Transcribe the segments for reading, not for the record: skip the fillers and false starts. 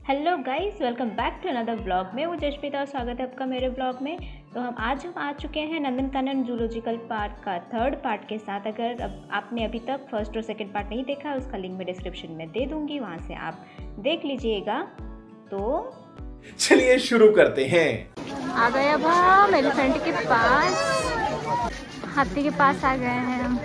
Hello guys, welcome back to another blog में। वो जशप्रीत और स्वागत है आपका मेरे ब्लॉग में। तो हम आ चुके हैं नंदनकानन जूलॉजिकल पार्क का थर्ड पार्ट के साथ। अगर आपने अभी तक फर्स्ट और सेकंड पार्ट नहीं देखा, उसका लिंक मैं डिस्क्रिप्शन में दे दूंगी, वहाँ से आप देख लीजिएगा। तो चलिए शुरू करते हैं। आ गए अब हम एलिफेंट के पास, हाथी के पास आ गए हैं हम।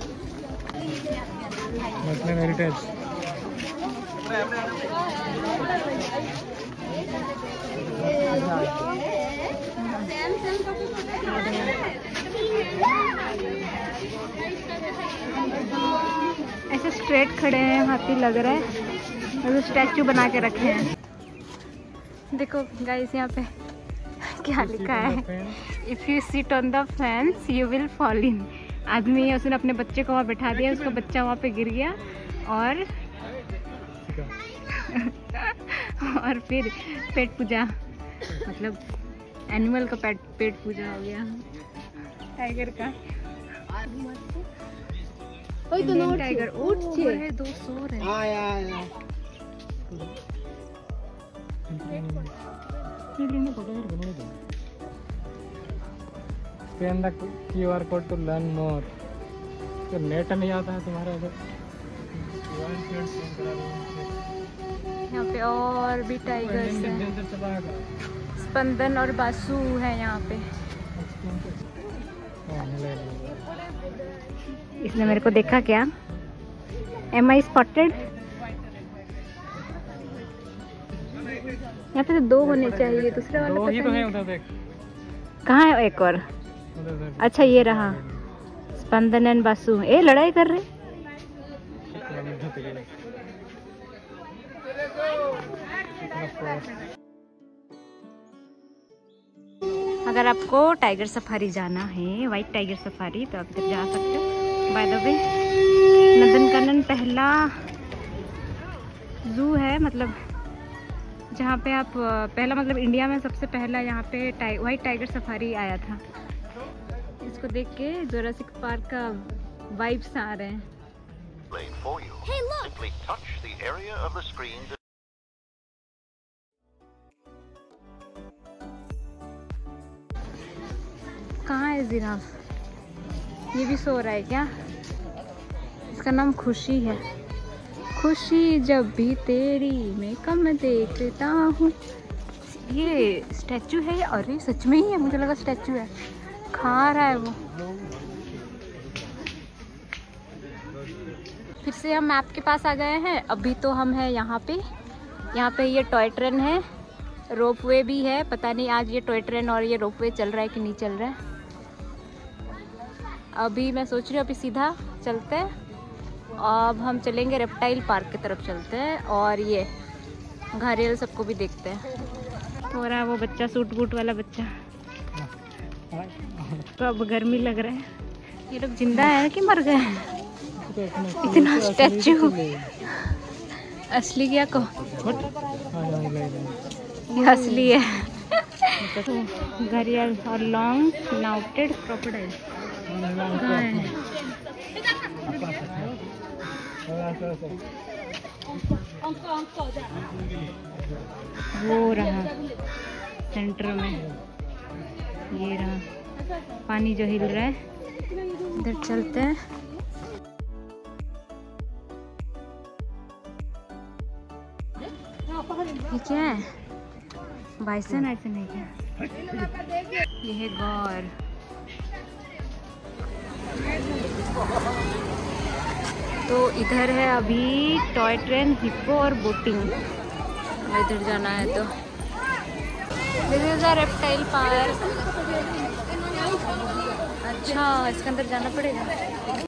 ऐसे स्ट्रेट खड़े हैं, हाथी लग रहा है, और स्टैचू बना के रखे हैं। देखो गाइस, यहाँ पे क्या लिखा है, if you sit on the fence you will fall in. आदमी उसने अपने बच्चे को वहाँ बैठा दिया, उसका बच्चा वहाँ पे गिर गया और और फिर पेट पूजा, मतलब एनिमल का पेट पूजा हो गया टाइगर का। टाइगर उठ है, दो सो रहे। Scan the QR code to learn more. तो नेट नहीं आता है तुम्हारा इधर? यहाँ पे और भी टाइगर्स हैं, स्पंदन और बासु है यहाँ पे। इसने मेरे को देखा क्या? Am I spotted? यहाँ पे तो दो होने चाहिए, दूसरे वाले दो ही तो है उधर, देख कहाँ है एक और? अच्छा ये रहा, स्पंदन एंड बासु। ए लड़ाई कर रहे। अगर आपको टाइगर सफारी जाना है, वाइट टाइगर सफारी, तो आप इधर जा सकते हो। बाय द वे, नंदनकानन पहला जू है, मतलब जहाँ पे आप पहला, मतलब इंडिया में सबसे पहला यहाँ पे वाइट टाइगर सफारी आया था। इसको देख के जुरासिक पार्क का वाइब्स आ रहे हैं। Hey, कहाँ है जिराफ? ये भी सो रहा है क्या? इसका नाम खुशी है। खुशी जब भी तेरी मैं कम देखता हूँ। ये स्टैचू है? अरे सच में ही है, मुझे लगा स्टैचू है। खा रहा है वो। फिर से हम मैप के पास आ गए हैं। अभी तो हम हैं यहाँ पे ये टॉय ट्रेन है, रोपवे भी है। पता नहीं आज ये टॉय ट्रेन और ये रोपवे चल रहा है कि नहीं चल रहा है। अभी मैं सोच रही हूँ अभी सीधा चलते हैं। अब हम चलेंगे रेप्टाइल पार्क की तरफ चलते हैं, और ये घारियल सबको भी देखते हैं। हो रहा है वो बच्चा, सूट बूट वाला बच्चा। तो अब गर्मी लग रहा है। ये लोग जिंदा है कि मर गए हैं? इतना स्टैचू असली क्या को? ये असली है। घड़ियाल और लॉन्ग नाउटेड क्रोकोडाइल कहाँ है? वो रहा सेंटर में, ये रहा पानी जो हिल रहा है। इधर चलते हैं। ये क्या है? बाइसन ऐसे नहीं क्या? ये है गौर। तो इधर है अभी टॉय ट्रेन, हिप्पो और बोटिंग। इधर जाना है तो this is a reptile park. अच्छा, इसके अंदर जाना पड़ेगा।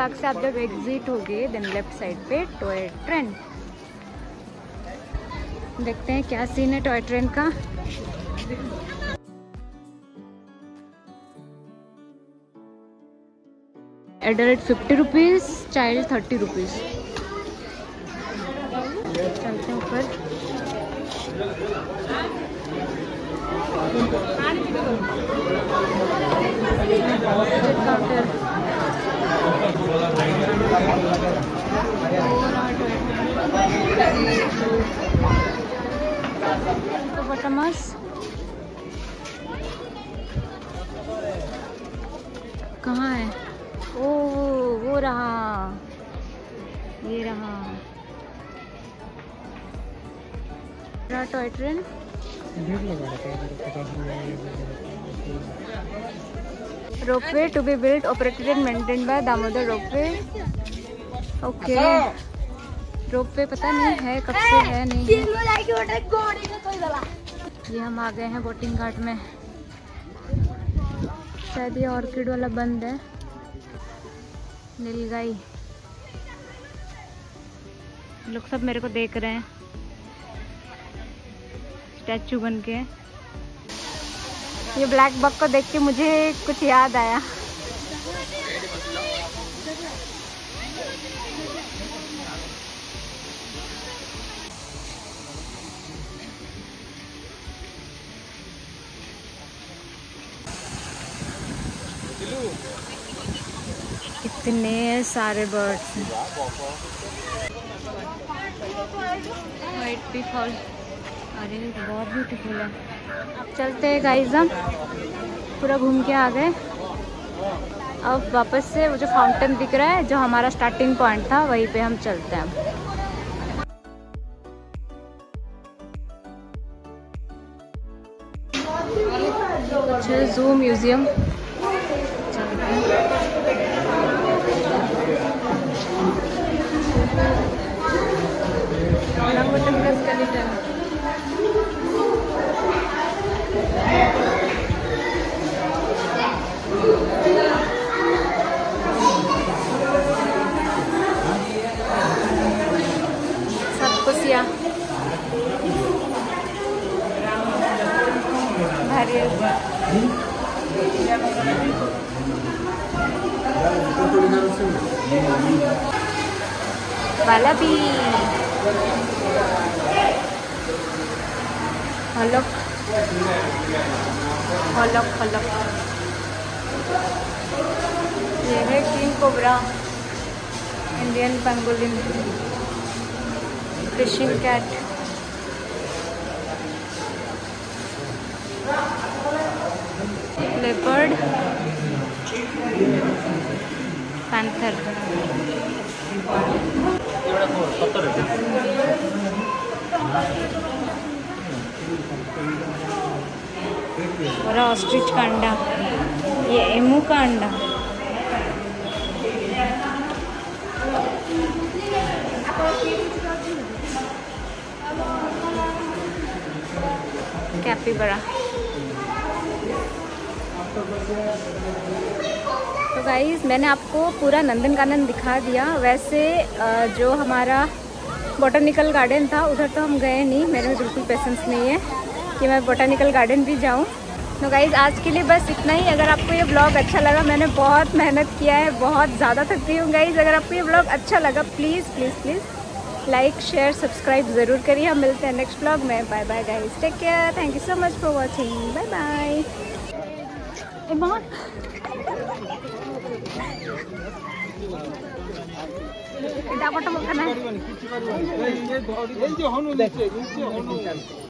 पार्क से आप जब एग्जिट होगे देन लेफ्ट साइड पे टॉय ट्रेन। देखते हैं क्या सीन है टॉय ट्रेन का। Adult 50 rupees, child 30 rupees. चलते हैं ऊपर। हिप्पोपोटामस कहाँ है? ओ वो रहा, ये रहा toy train. Ropeway to be built operated and maintained by Damodar ropeway. Okay, ropeway पता नहीं है कब से है नहीं है। ये हम आ गए हैं बोटिंग घाट में। शायद ये ऑर्किड वाला बंद है। नीलगाई लोग सब मेरे को देख रहे हैं स्टैचू बन के। ये ब्लैक बक को देख के मुझे कुछ याद आया। इतने सारे बर्ड्स हैं। वाइट पीकॉक, अरे बहुत ब्यूटीफुल है। अब चलते हैं गाइस, हम पूरा घूम के आ गए। अब वापस से वो जो फाउंटेन दिख रहा है जो हमारा स्टार्टिंग पॉइंट था वहीं पे हम चलते हैं। अच्छा, जू म्यूजियम चलते हैं। सब कुछ या वाला भी हलक हलक हलक। ये है king cobra, Indian pangolin, fishing cat, leopard, panther. और ऑस्ट्रिच का अंडा, ये एमू का अंडा। कैपिबरा। तो गाइस मैंने आपको पूरा नंदनकानन दिखा दिया। वैसे जो हमारा बॉटनिकल गार्डन था उधर तो हम गए नहीं, मेरे में बिल्कुल पेशेंस नहीं है कि मैं बॉटनिकल गार्डन भी जाऊं। तो गाइस आज के लिए बस इतना ही। अगर आपको ये ब्लॉग अच्छा लगा, मैंने बहुत मेहनत किया है, बहुत ज़्यादा थक गई हूँ गाइस। अगर आपको ये ब्लॉग अच्छा लगा please please please like share subscribe ज़रूर करिए। हम मिलते हैं नेक्स्ट ब्लॉग में। Bye bye guys, take care, thank you so much for watching, bye bye. এটা কত বলছ না